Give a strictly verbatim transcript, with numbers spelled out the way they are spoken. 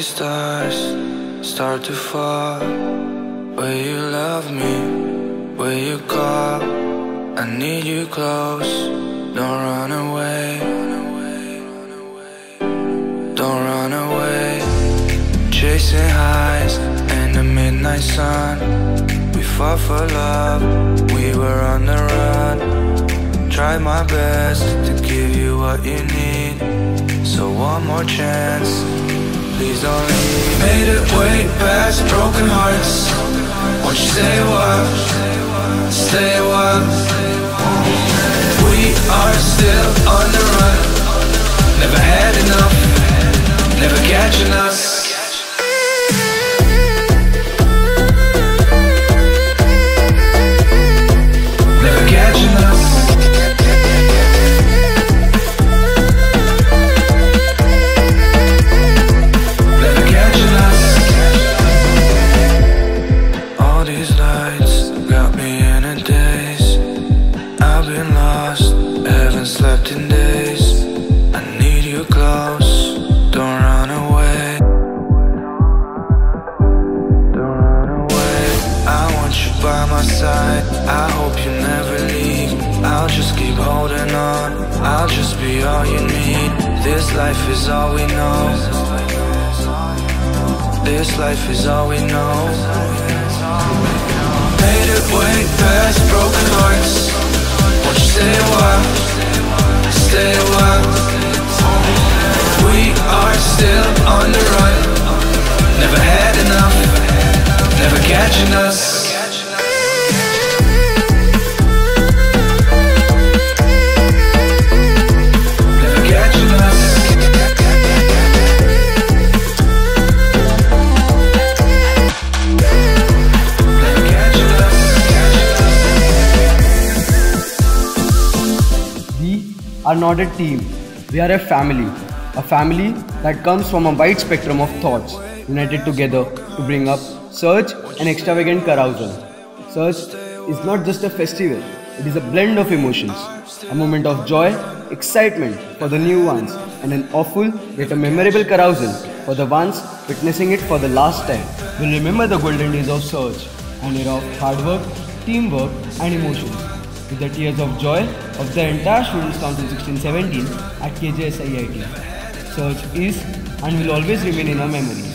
these stars start to fall, will you love me? Will you call? I need you close. Don't run away. Don't run away. Chasing highs in the midnight sun. We fought for love, we were on the run. Tried my best to give you what you need. So one more chance, please don't leave. Made it way past broken hearts. Won't you say what? Say what? We are still on the run. Never had enough, never catching us. Never catching us. Never catching us. All these lights got me in a daze. I've been lost, haven't slept in days. I need you close, don't run away. Don't run away. I want you by my side, I hope you never leave. I'll just keep holding on, I'll just be all you need. This life is all we know. This life is all we know. Made it way past broken hearts. Won't you say what? Say what? We are still on the run. Never had enough, never catching us. Never catching us. Never catching us. We are not a team, we are a family. A family that comes from a wide spectrum of thoughts, united together to bring up surge and extravagant carousal. Surge is not just a festival, it is a blend of emotions. A moment of joy, excitement for the new ones, and an awful yet a memorable carousal for the ones witnessing it for the last time. We'll remember the golden days of Surge, an era of hard work, teamwork and emotions, with the tears of joy of the entire Students' Council sixteen seventeen at K J S I I T. Surge is and will always remain in our memories.